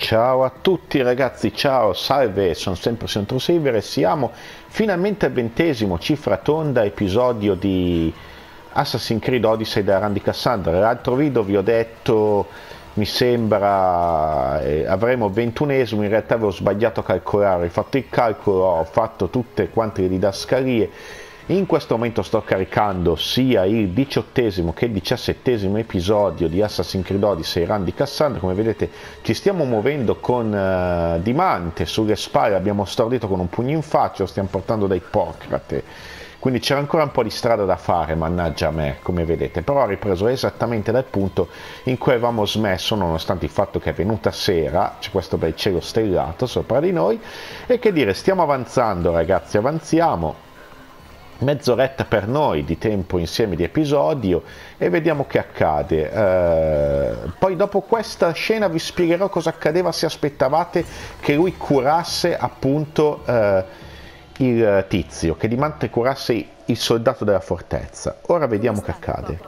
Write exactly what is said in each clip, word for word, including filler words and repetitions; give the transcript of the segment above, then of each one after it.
Ciao a tutti ragazzi, ciao, salve, sono sempre Centrosaver e siamo finalmente al ventesimo, cifra tonda, episodio di Assassin's Creed Odyssey da Randy Cassandra. L'altro video vi ho detto, mi sembra, eh, avremo ventunesimo, in realtà avevo sbagliato a calcolare, ho fatto il calcolo, ho fatto tutte quante le didascalie. In questo momento sto caricando sia il diciottesimo che il diciassettesimo episodio di Assassin's Creed Odyssey Randy Cassandra. Come vedete ci stiamo muovendo con uh, Dimante sulle spalle, abbiamo stordito con un pugno in faccia, lo stiamo portando da Ippocrate, quindi c'era ancora un po' di strada da fare, mannaggia a me, come vedete, però ho ripreso esattamente dal punto in cui avevamo smesso, nonostante il fatto che è venuta sera, c'è questo bel cielo stellato sopra di noi, e che dire, stiamo avanzando ragazzi, avanziamo. Mezz'oretta per noi di tempo insieme di episodio e vediamo che accade. Eh, poi dopo questa scena vi spiegherò cosa accadeva se aspettavate che lui curasse appunto eh, il tizio, che Dimante curasse il soldato della fortezza. Ora vediamo che accade.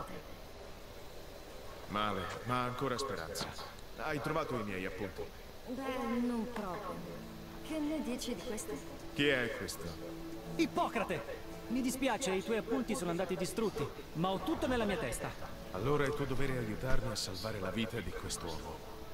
Male, ma ancora speranza. Hai trovato i miei appunti? Beh, non proprio. Che ne dici di questo? Chi è questo? Ippocrate! Mi dispiace, i tuoi appunti sono andati distrutti, ma ho tutto nella mia testa. Allora è tuo dovere aiutarmi a salvare la vita di quest'uomo.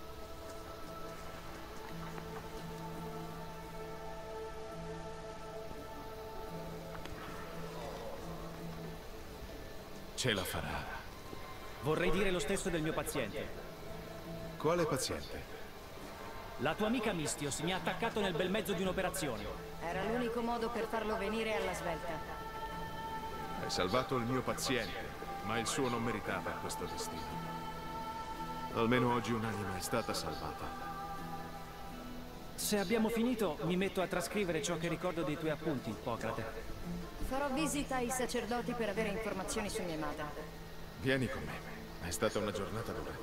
Ce la farà. Vorrei dire lo stesso del mio paziente. Quale paziente? La tua amica Mistios mi ha attaccato nel bel mezzo di un'operazione. Era l'unico modo per farlo venire alla svelta. Hai salvato il mio paziente, ma il suo non meritava questo destino. Almeno oggi un'anima è stata salvata. Se abbiamo finito, mi metto a trascrivere ciò che ricordo dei tuoi appunti, Ippocrate. Farò visita ai sacerdoti per avere informazioni su mia madre. Vieni con me, è stata una giornata dura.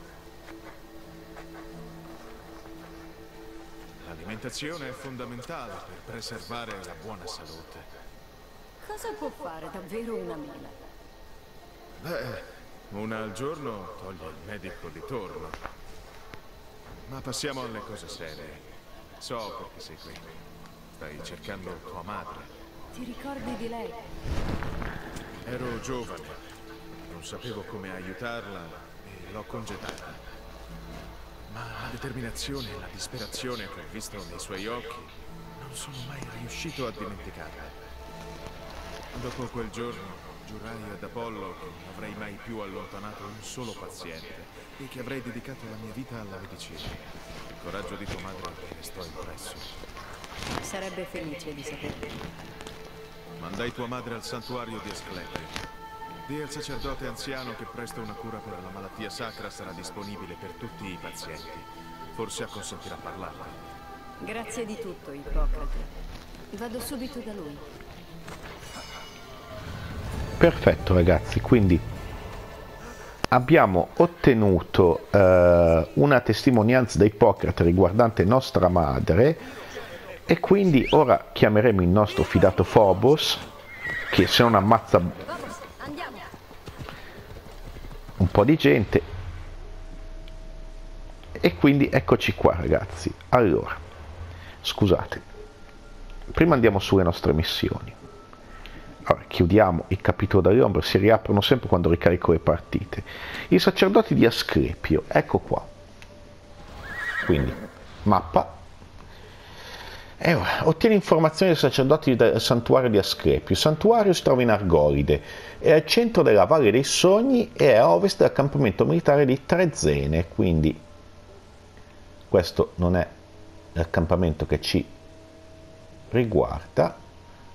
L'alimentazione è fondamentale per preservare la buona salute. Cosa può fare davvero una mela? Beh, una al giorno toglie il medico di torno. Ma passiamo alle cose serie. So perché sei qui. Stai cercando tua madre. Ti ricordi di lei? Ero giovane. Non sapevo come aiutarla e l'ho congedata. Ma la determinazione e la disperazione che ho visto nei suoi occhi non sono mai riuscito a dimenticarla. Dopo quel giorno giurai ad Apollo che non avrei mai più allontanato un solo paziente e che avrei dedicato la mia vita alla medicina. Il coraggio di tua madre mi restò impresso. Sarebbe felice di saperlo. Mandai tua madre al santuario di Asclepio. Dì al sacerdote anziano che presto una cura per la malattia sacra sarà disponibile per tutti i pazienti. Forse acconsentirà a parlarne. Grazie di tutto, Ippocrate. Vado subito da lui. Perfetto ragazzi, quindi abbiamo ottenuto eh, una testimonianza da Ippocrate riguardante nostra madre e quindi ora chiameremo il nostro fidato Phobos, che se non ammazza un po' di gente, e quindi eccoci qua ragazzi. Allora, scusate, prima andiamo sulle nostre missioni. Allora, chiudiamo il capitolo dalle ombre, si riaprono sempre quando ricarico le partite. I sacerdoti di Asclepio, ecco qua. Quindi, mappa. E ora, ottieni informazioni dai sacerdoti del santuario di Asclepio. Il santuario si trova in Argoride, è al centro della Valle dei Sogni e è a ovest dell'accampamento militare di Trezene, quindi questo non è l'accampamento che ci riguarda.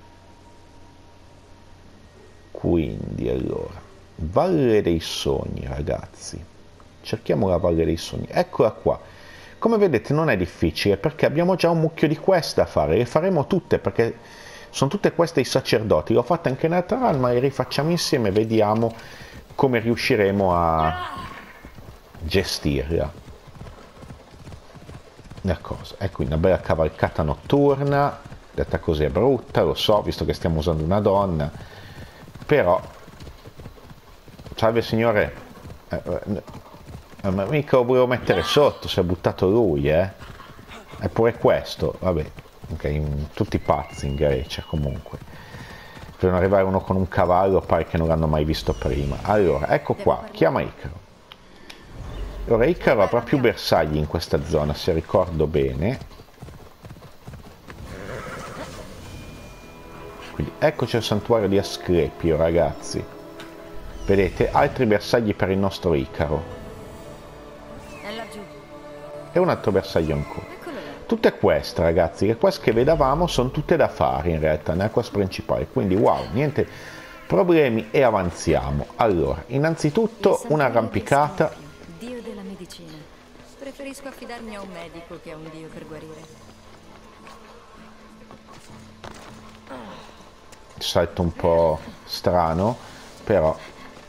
Quindi allora, Valle dei Sogni ragazzi, cerchiamo la Valle dei Sogni, eccola qua. Come vedete non è difficile perché abbiamo già un mucchio di quest da fare, le faremo tutte perché sono tutte queste i sacerdoti, l'ho fatta anche nell'altra run, ma le rifacciamo insieme e vediamo come riusciremo a gestirla. La cosa, e quindi una bella cavalcata notturna, detta così è brutta, lo so, visto che stiamo usando una donna. Però, salve signore, eh, eh, ma mica lo volevo mettere sotto, si è buttato lui, eh. Eppure questo, vabbè, okay, tutti pazzi in Grecia comunque. Per non arrivare uno con un cavallo pare che non l'hanno mai visto prima. Allora, ecco qua, chiama Icaro. Allora, Icaro avrà più bersagli in questa zona, se ricordo bene. Quindi eccoci al santuario di Asclepio, ragazzi. Vedete, altri bersagli per il nostro Icaro. È laggiù. E un altro bersaglio ancora. Tutte queste, ragazzi, le quest che vedavamo sono tutte da fare in realtà nella quest principale, quindi wow, niente problemi e avanziamo. Allora, innanzitutto un'arrampicata. Dio della medicina. Preferisco affidarmi a un medico che a un dio per guarire. Salto un po' strano, però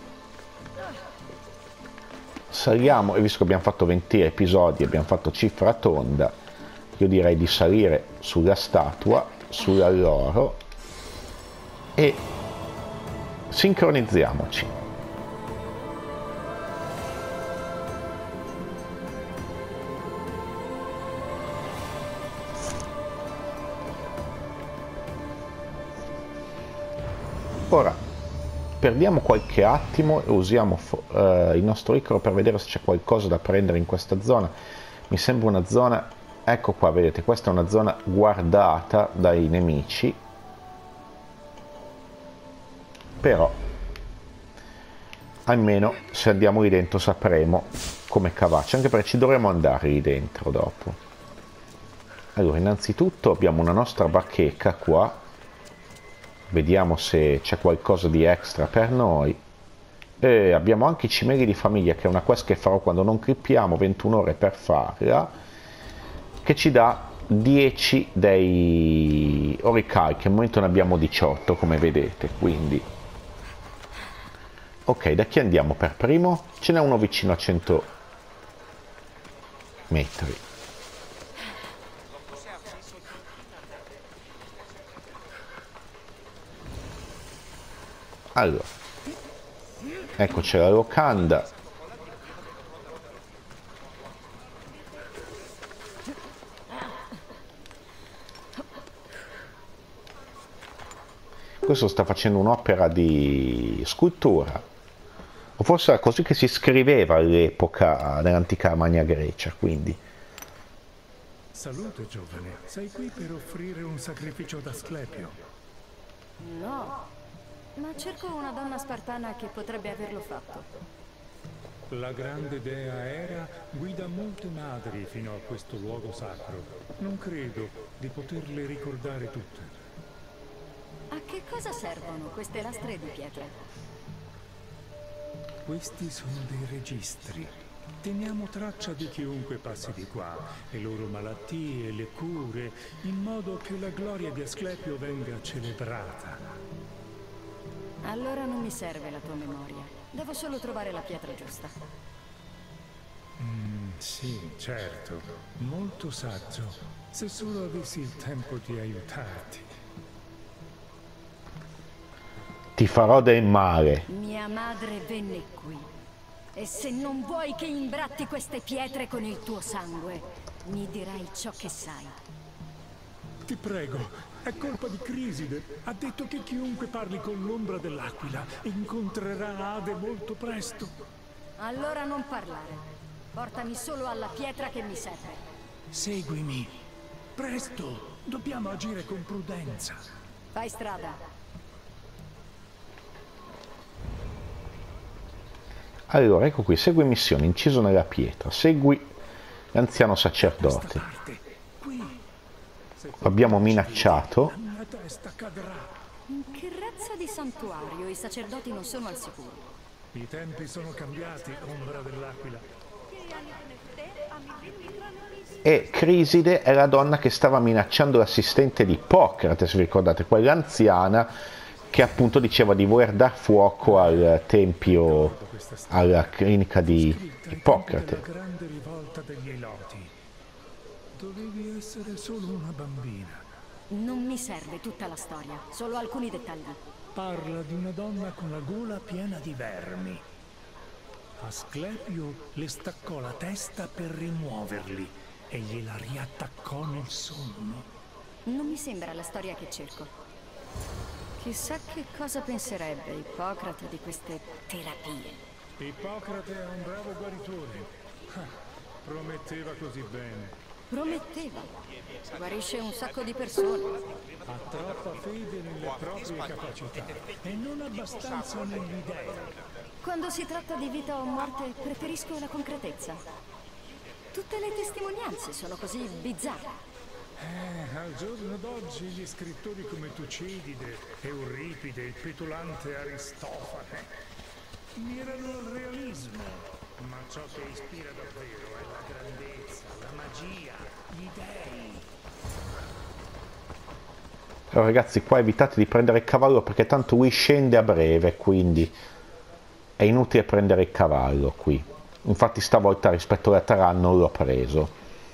saliamo, e visto che abbiamo fatto venti episodi, abbiamo fatto cifra tonda, io direi di salire sulla statua, sulla loro, e sincronizziamoci. Ora perdiamo qualche attimo e usiamo uh, il nostro Icaro per vedere se c'è qualcosa da prendere in questa zona. Mi sembra una zona, ecco qua, vedete, questa è una zona guardata dai nemici, però almeno se andiamo lì dentro sapremo come cavarci, anche perché ci dovremo andare lì dentro dopo. Allora, innanzitutto abbiamo una nostra bacheca qua. Vediamo se c'è qualcosa di extra per noi. E abbiamo anche i cimeli di famiglia, che è una quest che farò quando non crippiamo, ventuno ore per farla, che ci dà dieci dei oricalchi. Al momento ne abbiamo diciotto, come vedete, quindi ok, da chi andiamo per primo? Ce n'è uno vicino a cento metri. Allora, ecco, c'è la locanda. Questo sta facendo un'opera di scultura, o forse era così che si scriveva all'epoca dell'antica Magna Grecia, quindi. Salute, giovane. Sei qui per offrire un sacrificio ad Asclepio? No. Ma cerco una donna spartana che potrebbe averlo fatto. La grande dea Era guida molte madri fino a questo luogo sacro. Non credo di poterle ricordare tutte. A che cosa servono queste lastre di pietra? Questi sono dei registri. Teniamo traccia di chiunque passi di qua, le loro malattie, le cure, in modo che la gloria di Asclepio venga celebrata. Allora non mi serve la tua memoria. Devo solo trovare la pietra giusta. Mm, sì, certo. Molto saggio. Se solo avessi il tempo di aiutarti. Ti farò del male. Mia madre venne qui. E se non vuoi che imbratti queste pietre con il tuo sangue, mi dirai ciò che sai. Ti prego. È colpa di Criside. Ha detto che chiunque parli con l'ombra dell'aquila incontrerà Ade molto presto. Allora non parlare. Portami solo alla pietra che mi serve. Seguimi. Presto. Dobbiamo agire con prudenza. Fai strada. Allora, ecco qui, segui missione, inciso nella pietra. Segui l'anziano sacerdote. Abbiamo minacciato. In che razza di santuario i sacerdoti non sono al sicuro? I tempi sono cambiati, ombra dell'aquila. E Criside è la donna che stava minacciando l'assistente di Ippocrate, se vi ricordate, quella anziana che appunto diceva di voler dar fuoco al tempio, alla clinica di Ippocrate. La grande rivolta degli Eloti. Dovevi essere solo una bambina. Non mi serve tutta la storia, solo alcuni dettagli. Parla di una donna con la gola piena di vermi. Asclepio le staccò la testa per rimuoverli e gliela riattaccò nel sonno. Non mi sembra la storia che cerco. Chissà che cosa penserebbe Ippocrate di queste terapie. Ippocrate è un bravo guaritore. Ah, prometteva così bene. Prometteva. Guarisce un sacco di persone. Ha troppa fede nelle proprie capacità e non abbastanza nell'idea. Quando si tratta di vita o morte, preferisco la concretezza. Tutte le testimonianze sono così bizzarre. Eh, al giorno d'oggi gli scrittori come Tucidide, Euripide, il petulante Aristofane mirano al realismo, ma ciò che ispira davvero è la grandezza, la magia, gli dei. Allora ragazzi, qua evitate di prendere il cavallo perché tanto lui scende a breve, quindi è inutile prendere il cavallo qui. Infatti stavolta rispetto alla Taran non l'ho preso.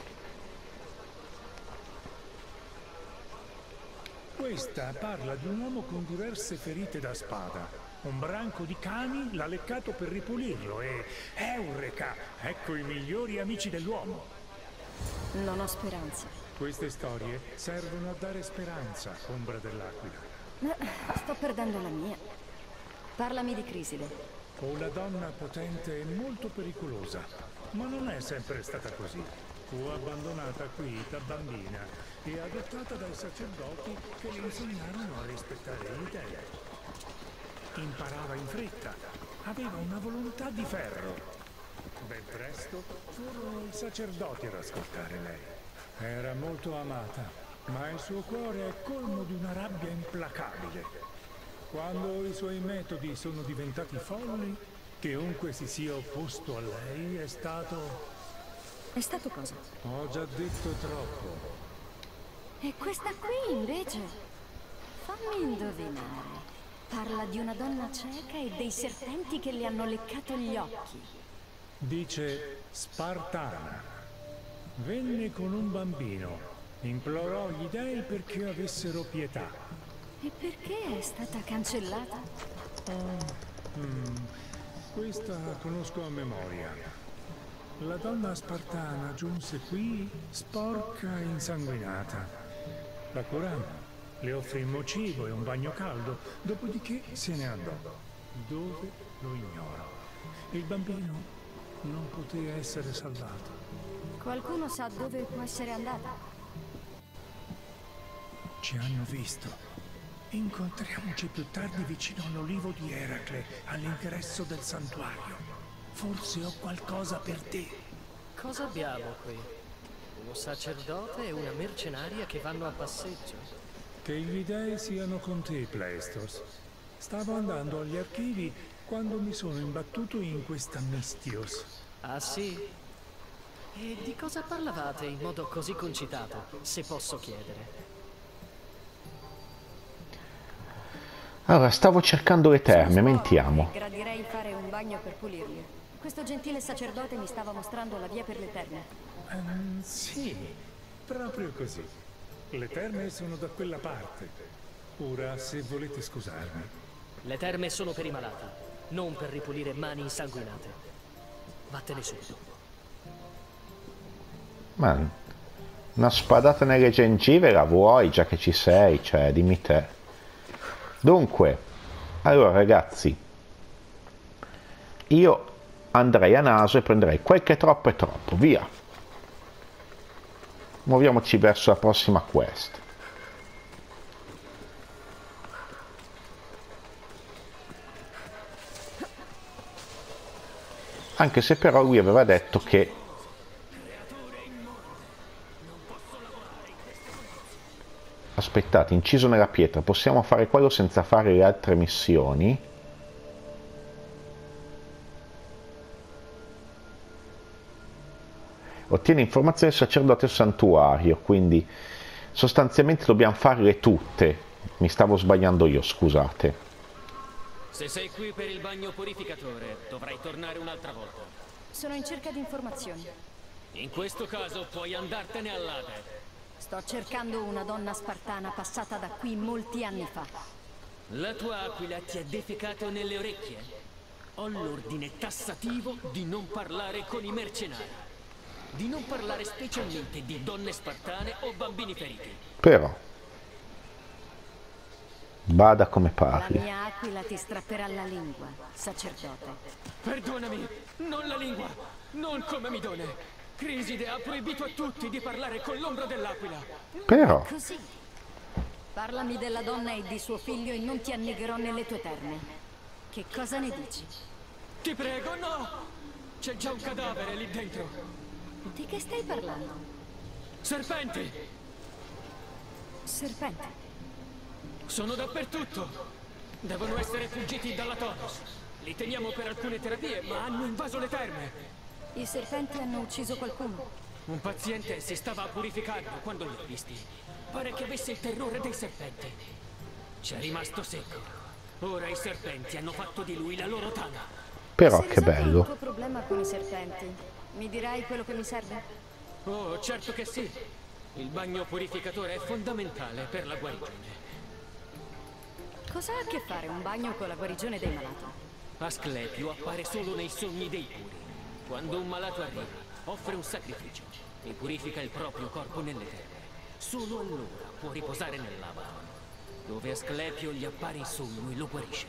Questa parla di un uomo con diverse ferite da spada. Un branco di cani l'ha leccato per ripulirlo e... Eureka! Ecco i migliori amici dell'uomo. Non ho speranza. Queste storie servono a dare speranza, ombra dell'aquila. Ma sto perdendo la mia. Parlami di Criside. Una donna potente e molto pericolosa, ma non è sempre stata così. Fu abbandonata qui da bambina e adottata dai sacerdoti che le insegnarono a rispettare gli dei. Imparava in fretta, aveva una volontà di ferro. Ben presto furono i sacerdoti ad ascoltare lei. Era molto amata, ma il suo cuore è colmo di una rabbia implacabile. Quando i suoi metodi sono diventati folli, chiunque si sia opposto a lei è stato... È stato cosa? Ho già detto troppo. E questa qui invece? Fammi indovinare. Parla di una donna cieca e dei serpenti che le hanno leccato gli occhi. Dice Spartana. Venne con un bambino. Implorò gli dei perché avessero pietà. E perché è stata cancellata? Oh, mm, questa la conosco a memoria. La donna spartana giunse qui sporca e insanguinata. La curammo, le offrimmo cibo e un bagno caldo, dopodiché se ne andò. Dove lo ignoro. Il bambino non poté essere salvato. Qualcuno sa dove può essere andata? Ci hanno visto. Incontriamoci più tardi vicino all'olivo di Eracle, all'ingresso del santuario. Forse ho qualcosa per te. Cosa abbiamo qui? Un sacerdote e una mercenaria che vanno a passeggio? Che gli dei siano con te, Plaestos. Stavo andando agli archivi quando mi sono imbattuto in questa Mistios. Ah sì? E di cosa parlavate in modo così concitato, se posso chiedere? Allora, stavo cercando le terme, mentiamo. Gradirei fare un bagno per pulirli. Questo gentile sacerdote mi stava mostrando la via per le terme. Um, sì, proprio così. Le terme sono da quella parte. Ora, se volete scusarmi. Le terme sono per i malati, non per ripulire mani insanguinate. Vattene subito. Ma una spadata nelle gengive la vuoi, già che ci sei, cioè, dimmi te. Dunque, allora ragazzi, io andrei a naso e prenderei quel che è troppo è troppo, via. Muoviamoci verso la prossima quest. Anche se però lui aveva detto che aspettate, inciso nella pietra, possiamo fare quello senza fare le altre missioni? Ottiene informazioni del sacerdote santuario, quindi sostanzialmente dobbiamo farle tutte. Mi stavo sbagliando io, scusate. Se sei qui per il bagno purificatore, dovrai tornare un'altra volta. Sono in cerca di informazioni. In questo caso puoi andartene all'Ade. Sto cercando una donna spartana passata da qui molti anni fa. La tua aquila ti ha defecato nelle orecchie? Ho l'ordine tassativo di non parlare con i mercenari. di non parlare specialmente di donne spartane o bambini feriti. Però bada come La parli. mia aquila ti strapperà la lingua, sacerdote. Perdonami, non la lingua, non come Midone. Criside ha proibito a tutti di parlare con l'ombra dell'aquila. Però Così. Parlami della donna e di suo figlio e non ti annegherò nelle tue terme. Che cosa ne dici? Ti prego, no! C'è già un cadavere lì dentro. Di che stai parlando? Serpenti! Serpente. Sono dappertutto. Devono essere fuggiti dalla Tonos. Li teniamo per alcune terapie, ma hanno invaso le terme. I serpenti hanno ucciso qualcuno. Un paziente si stava purificando quando li ho visti. Pare che avesse il terrore dei serpenti. C'è rimasto secco. Ora i serpenti hanno fatto di lui la loro tana. Però Se che risolvi il bello. tuo problema con i serpenti, mi dirai quello che mi serve? Oh, certo che sì. Il bagno purificatore è fondamentale per la guarigione. Cosa ha a che fare un bagno con la guarigione dei malati? Asclepio appare solo nei sogni dei puri. Quando un malato arriva, offre un sacrificio e purifica il proprio corpo nelle terre. Solo allora può riposare nell'Abaddon, dove Asclepio gli appare in sogno e lo guarisce.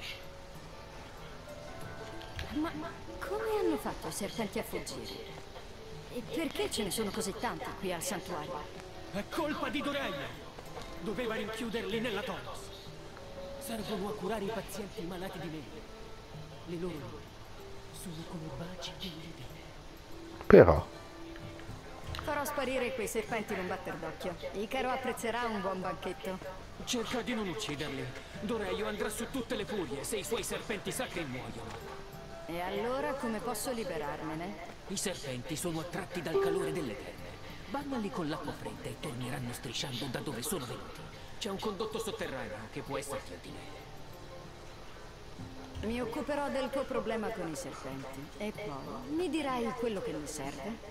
Ma come hanno fatto i serpenti a fuggire? E perché ce ne sono così tanti qui al santuario? È colpa di Doreia! Doveva rinchiuderli nella Tonos. Servono a curare i pazienti malati di mente. Le loro vite sono come baci delle dita. Però Farò sparire quei serpenti in un batter d'occhio. Icaro apprezzerà un buon banchetto. Cerca di non ucciderli. Doreio andrà su tutte le furie se i suoi serpenti sacri muoiono. E allora come posso liberarmene? I serpenti sono attratti dal calore delle terme. Bagnali con l'acqua fredda e torneranno strisciando da dove sono venuti. C'è un condotto sotterraneo che può esserti utile. Mi occuperò del tuo problema con i serpenti. E poi mi dirai quello che mi serve?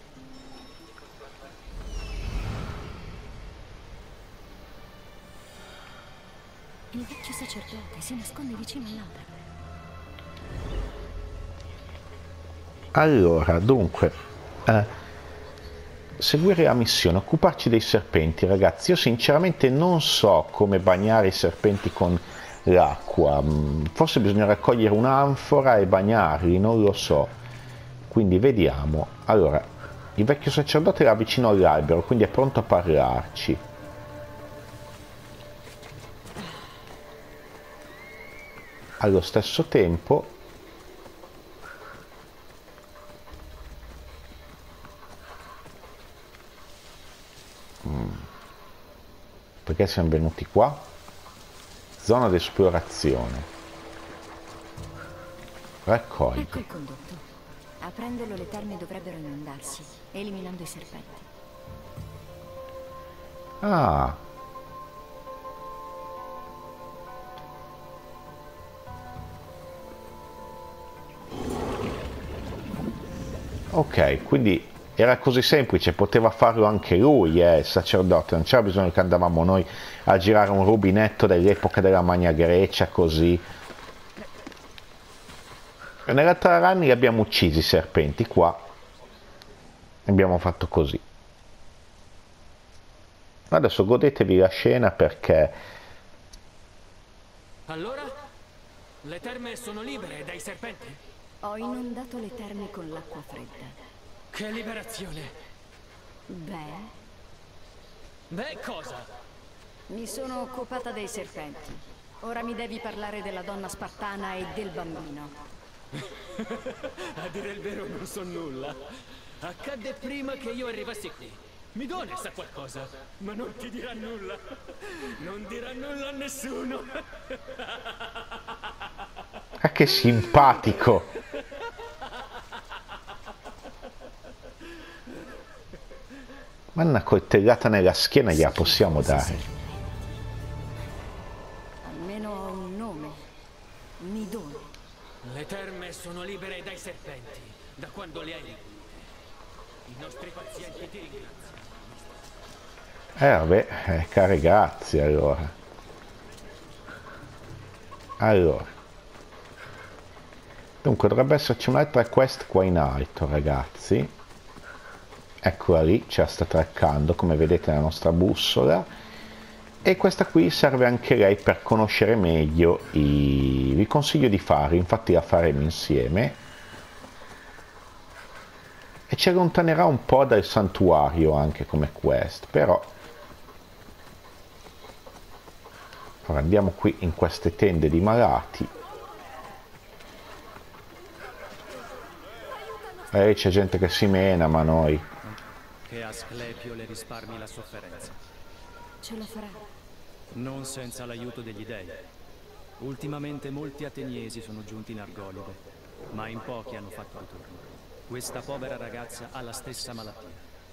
Il vecchio sacerdote si nasconde vicino all'altare. allora, dunque, eh, seguire la missione, occuparci dei serpenti, ragazzi. Io sinceramente non so come bagnare i serpenti con l'acqua. Forse bisogna raccogliere un'anfora e bagnarli, non lo so. Quindi vediamo. Allora, il vecchio sacerdote era vicino all'albero, quindi è pronto a parlarci. Allo stesso tempo mm. perché siamo venuti qua? Zona di esplorazione. Raccogli. Ecco il condotto. Aprendolo le terme dovrebbero inondarsi, eliminando i serpenti. Ah. Ok, quindi era così semplice, poteva farlo anche lui, eh, il sacerdote, non c'era bisogno che andavamo noi a girare un rubinetto dell'epoca della Magna Grecia, così. E nella Trarani li abbiamo uccisi i serpenti, qua abbiamo fatto così. Adesso godetevi la scena perché... Allora? Le terme sono libere dai serpenti? Ho inondato le terme con l'acqua fredda. Che liberazione! Beh, Beh, cosa? mi sono occupata dei serpenti. Ora mi devi parlare della donna spartana e del bambino. A dire il vero non so nulla. Accadde prima che io arrivassi qui. Midone sa qualcosa, ma non ti dirà nulla. Non dirà nulla a nessuno. Ah, che simpatico! Ma una coltellata nella schiena gliela possiamo dare. Almeno ho un nome. Midone. Le terme sono libere dai serpenti, da quando le hai ripulite. I nostri pazienti ti ringraziano. Eh vabbè, eh, care grazie allora. Allora. Dunque dovrebbe esserci un'altra quest qua in alto, ragazzi. eccola lì, ce la sta traccando, come vedete la nostra bussola, e questa qui serve anche lei per conoscere meglio i... vi consiglio di fare, infatti la faremo insieme, e ci allontanerà un po' dal santuario anche come quest, però ora andiamo qui in queste tende di malati. Eh, c'è gente che si mena, ma noi... Che Asclepio le risparmi la sofferenza. Ce la farà. Non senza l'aiuto degli dei. Ultimamente molti ateniesi sono giunti in Argolide, ma in pochi hanno fatto ritorno. Questa povera ragazza ha la stessa malattia.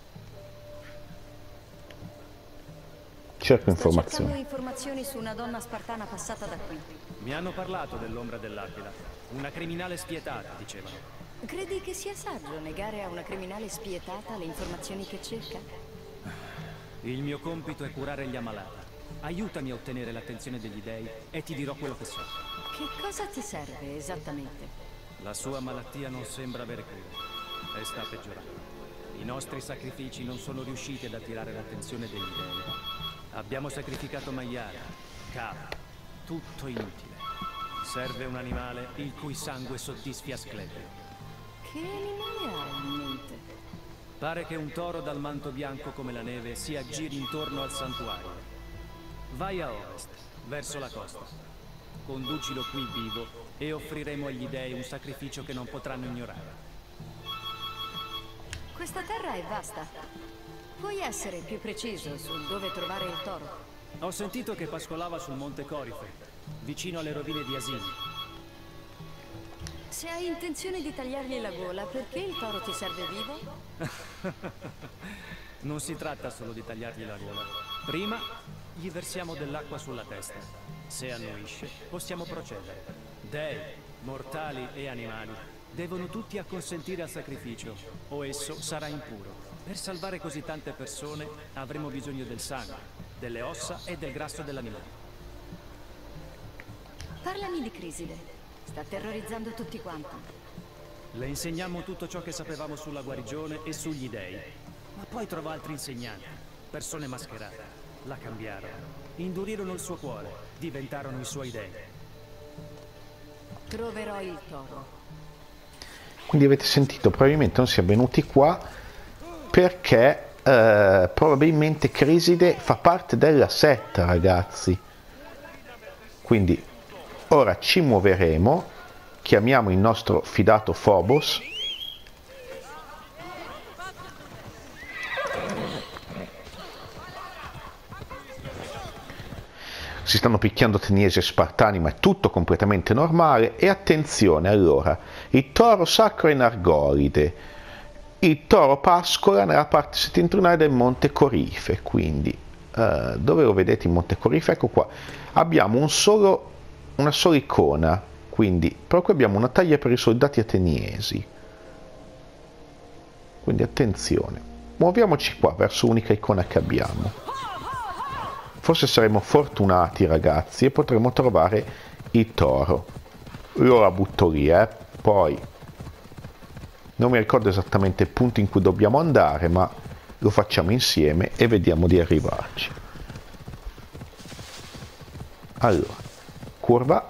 Cerco Sto informazioni. cercando informazioni su una donna spartana passata da qui. Mi hanno parlato dell'ombra dell'Aquila. Una criminale spietata, dicevano. Credi che sia saggio negare a una criminale spietata le informazioni che cerca? Il mio compito è curare gli ammalati. Aiutami a ottenere l'attenzione degli dei e ti dirò quello che so. Che cosa ti serve esattamente? La sua malattia non sembra avere cura e sta peggiorando. I nostri sacrifici non sono riusciti ad attirare l'attenzione degli dei. Abbiamo sacrificato maiali, capre, tutto inutile. Serve un animale il cui sangue soddisfi Asclepio. Che animale hai in mente? Pare che un toro dal manto bianco come la neve si aggiri intorno al santuario. Vai a ovest, verso la costa. Conducilo qui vivo e offriremo agli dei un sacrificio che non potranno ignorare. Questa terra è vasta. Puoi essere più preciso su dove trovare il toro? Ho sentito che pascolava sul monte Corife, vicino alle rovine di Asini. Se hai intenzione di tagliargli la gola, perché il toro ti serve vivo? Non si tratta solo di tagliargli la gola. Prima gli versiamo dell'acqua sulla testa. Se annuisce, possiamo procedere. Dei, mortali e animali devono tutti acconsentire al sacrificio, o esso sarà impuro. Per salvare così tante persone avremo bisogno del sangue, delle ossa e del grasso dell'animale. Parlami di Criside. Sta terrorizzando tutti quanti. Le insegniamo tutto ciò che sapevamo sulla guarigione e sugli dei. Ma poi trovò altri insegnanti, persone mascherate. La cambiarono, indurirono il suo cuore, diventarono i suoi dei. Troverò il toro. Quindi avete sentito, probabilmente non si è venuti qua perché eh, probabilmente Criside fa parte della setta, ragazzi. Quindi ora ci muoveremo, chiamiamo il nostro fidato Phobos. Si stanno picchiando ateniesi e spartani, ma è tutto completamente normale. E attenzione, allora, il toro sacro è in Argolide, il toro pascola nella parte settentrionale del monte Corife, quindi uh, dove lo vedete il monte Corife? Ecco qua, abbiamo un solo una sola icona, quindi però qui abbiamo una taglia per i soldati ateniesi, quindi attenzione, muoviamoci qua verso l'unica icona che abbiamo. Forse saremo fortunati, ragazzi, e potremo trovare il toro. Io la butto lì, eh. Poi non mi ricordo esattamente il punto in cui dobbiamo andare, ma lo facciamo insieme e vediamo di arrivarci. Allora, curva,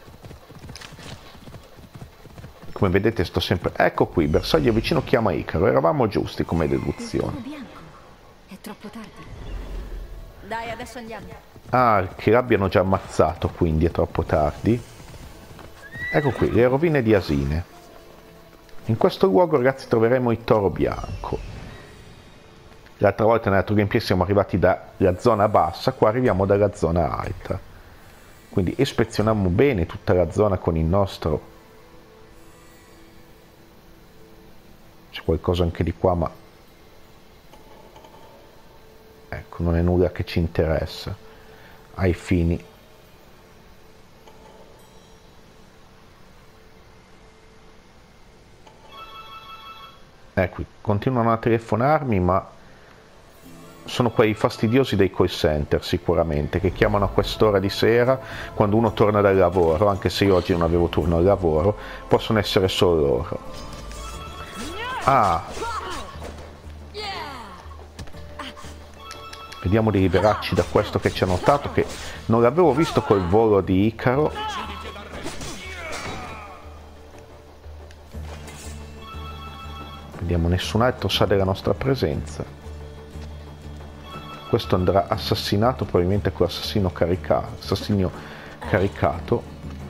come vedete sto sempre, ecco qui, bersaglio vicino chiama Icaro, eravamo giusti come deduzione. Il toro bianco. È troppo tardi. Dai, adesso andiamo. Ah, che l'abbiano già ammazzato, quindi è troppo tardi. Ecco qui, le rovine di Asine. In questo luogo, ragazzi, troveremo il toro bianco. L'altra volta nell'altro gameplay siamo arrivati dalla zona bassa, qua arriviamo dalla zona alta. Quindi ispezioniamo bene tutta la zona con il nostro... C'è qualcosa anche di qua, ma... Ecco, non è nulla che ci interessa ai fini. Ecco, continuano a telefonarmi, ma sono quei fastidiosi dei call center sicuramente, che chiamano a quest'ora di sera quando uno torna dal lavoro, anche se io oggi non avevo turno al lavoro, possono essere solo loro. Ah, Vediamo di liberarci da questo che ci ha notato, che non l'avevo visto col volo di Icaro. Vediamo, nessun altro sa della nostra presenza. Questo andrà assassinato probabilmente con l'assassino caricato, assassino caricato.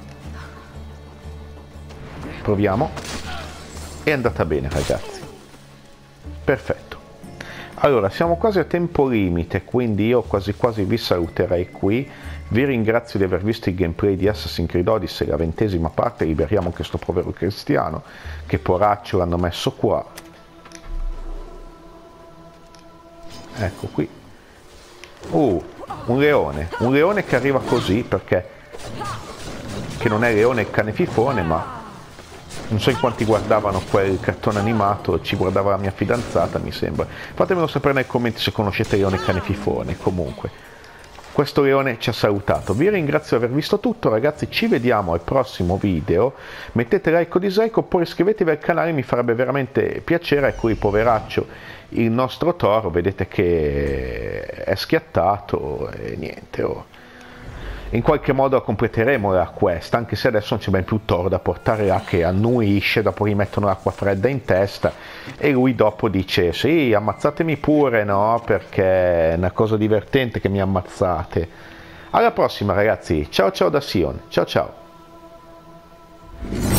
Proviamo. È andata bene, ragazzi. Perfetto. Allora, siamo quasi a tempo limite, quindi io quasi quasi vi saluterei qui. Vi ringrazio di aver visto il gameplay di Assassin's Creed Odyssey, la ventesima parte. Liberiamo questo povero cristiano, che poraccio l'hanno messo qua. Ecco qui. Uh, un leone. Un leone che arriva così, perché... che non è leone il cane fifone, ma... non so in quanti guardavano quel cartone animato, ci guardava la mia fidanzata, mi sembra. Fatemelo sapere nei commenti se conoscete Leone Cane Fifone. Comunque, questo leone ci ha salutato. Vi ringrazio di aver visto tutto, ragazzi, ci vediamo al prossimo video. Mettete like o dislike, oppure iscrivetevi al canale, mi farebbe veramente piacere. Ecco il poveraccio, il nostro toro, vedete che è schiattato e niente, oh. In qualche modo la completeremo la quest, anche se adesso non c'è ben più Thor da portare là, che annuisce, dopo gli mettono l'acqua fredda in testa e lui dopo dice sì, ammazzatemi pure, no, perché è una cosa divertente che mi ammazzate. Alla prossima, ragazzi, ciao ciao da Sion, ciao ciao.